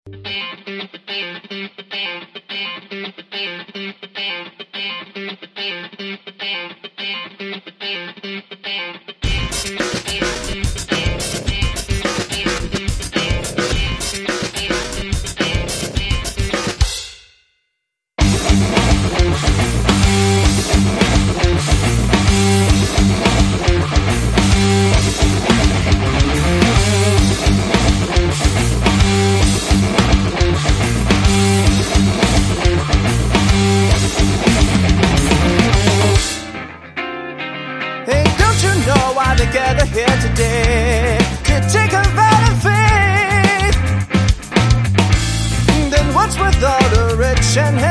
Together here today to take a vow of faith. Then what's with all the rich and